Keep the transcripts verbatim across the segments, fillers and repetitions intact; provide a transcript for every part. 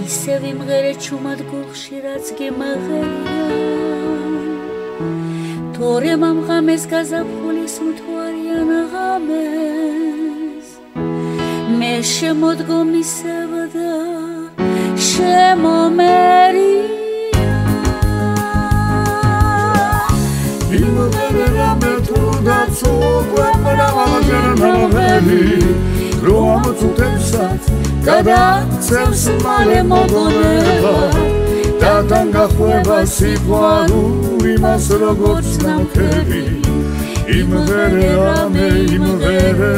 ისევ იმღერე ჩუმად გულში რაც გემაღელია თორემ ამ ღამეს გაზაფხულის მთვარიან ღამეს მე შემოდგომისევ და შემომერია იმღერე რამე თუნდაც უკვე მრავალჯერ ნაველი რო ამოწუთებსაც გადაცევს მალე მოგონება და თან გახვევა სიყვარული მას როგორც ნამქერი იმღერე რამე იმღერე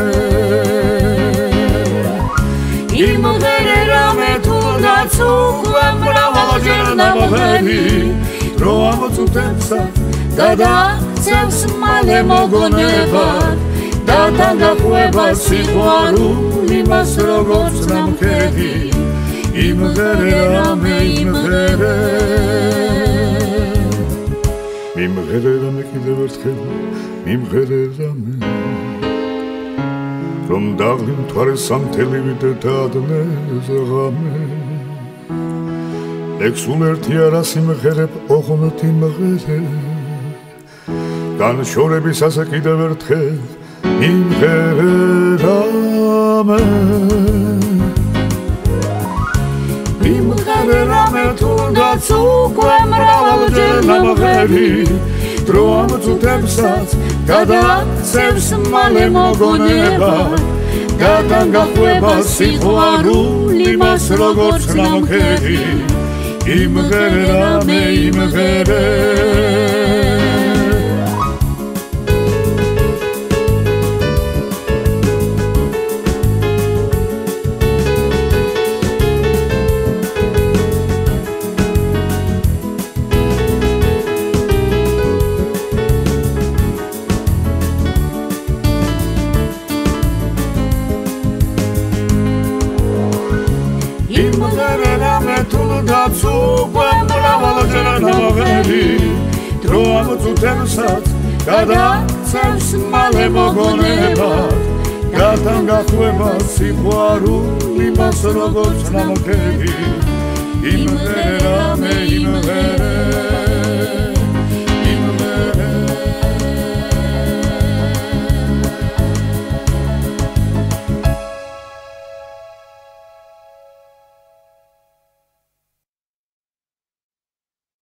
იმღერე რამე თუნდაც უკვე მრავალჯერ ნაველი რო ამოწუთებსაც გადაცევს მალე მოგონება და თან გახვევა სიყვარული მას როგორც ნამქერი იმღერე რამე იმღერე იმღერე რამე კიდევ ერთხელ იმღერე რამე რომ დაღლი მთვარე სამთელივით დადნეს ღამე ეგ სულ ერთი არა სიმღერებ ოღონდ იმღერე განშორებისას კიდევ ერთხელ იმღერე რამე იმღერე რამე თუნდაც უკვე მრავალჯერ ნამღერი დრო ამოწუთებსაც გადაცევს მალე მოგონება და თან გახვევა სიყვარული მას როგორც ნამქერი იმღერე რამე იმღერე იმღერე რამე თუნდაც უკვე მრავალჯერ ნაველი დრო ამოწუთებსაც გადაცევს მალე მოგონება და თან გახვევა სიყვარული მას როგორც ნამქერი იმღერე რამე იმღერე